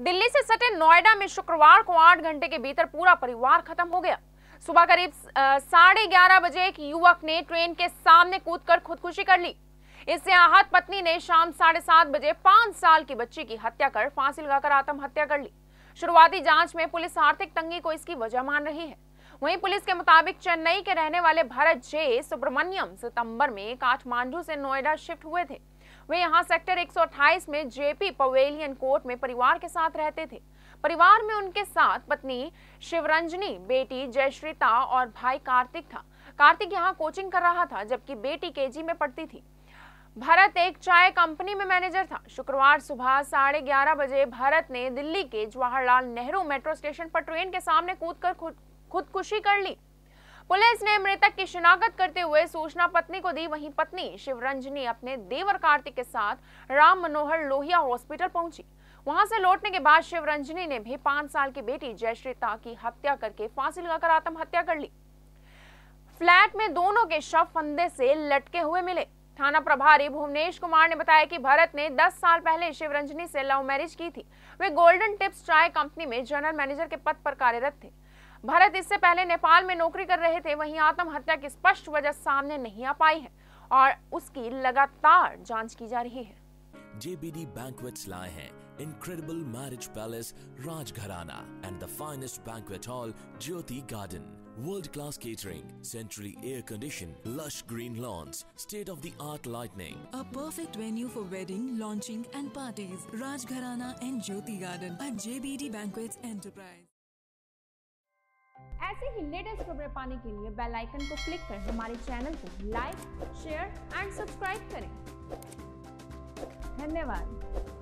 दिल्ली से सटे नोएडा में शुक्रवार को 8 घंटे के भीतर पूरा परिवार खत्म हो गया। सुबह करीब 11:30 बजे एक युवक ने ट्रेन के सामने कूदकर खुदकुशी कर ली। इससे आहत पत्नी ने शाम 7:30 बजे 5 साल की बच्ची की हत्या कर फांसी लगाकर आत्महत्या कर ली। शुरुआती जांच में पुलिस आर्थिक तंगी को इसकी वजह मान रही है। वहीं पुलिस के मुताबिक चेन्नई के रहने वाले भरत जे सुब्रमण्यम सितंबर में काठमांडू से नोएडा शिफ्ट हुए थे। वे यहां सेक्टर 128 में जेपी पवेलियन कोर्ट में परिवार के साथ रहते थे। परिवार में उनके साथ पत्नी शिवरंजनी, बेटी जयश्रीता और भाई कार्तिक था। कार्तिक यहां कोचिंग कर रहा था, जबकि बेटी केजी में पढ़ती थी। भरत एक चाय कंपनी में मैनेजर था। शुक्रवार सुबह 11:30 बजे भरत ने दिल्ली के जवाहरलाल नेहरू मेट्रो स्टेशन पर ट्रेन के सामने कूदकर खुदकुशी कर ली। पुलिस ने मृतक की शिनाख्त करते हुए सूचना पत्नी को दी। वहीं पत्नी शिवरंजनी अपने देवर कार्तिक के साथ राम मनोहर लोहिया हॉस्पिटल पहुंची। वहां से लौटने के बाद शिवरंजनी ने भी 5 साल की बेटी जयश्रीता की हत्या करके फांसी लगाकर आत्महत्या कर ली। फ्लैट में दोनों के शव फंदे से लटके हुए मिले। थाना प्रभारी भुवनेश कुमार ने बताया कि भरत ने 10 साल पहले शिवरंजनी से लव मैरिज की थी। वे गोल्डन टिप्स चाय कंपनी में जनरल मैनेजर के पद पर कार्यरत थे। भरत इससे पहले नेपाल में नौकरी कर रहे थे। वहीं आत्महत्या की स्पष्ट वजह सामने नहीं आ पाई है और उसकी लगातार जांच की जा रही है। JBD Banquets लाए हैं Incredible Marriage Palace Rajgharana and the finest banquet hall Jyoti Garden. World-class catering, centrally air-conditioned, lush green lawns, state-of-the-art lighting. A perfect venue for wedding, launching and parties. Rajgharana and Jyoti Garden at JBD Banquets Enterprise. ऐसे ही latest खबरें पाने के लिए bell icon को click कर हमारे channel को like, share and subscribe करें। धन्यवाद।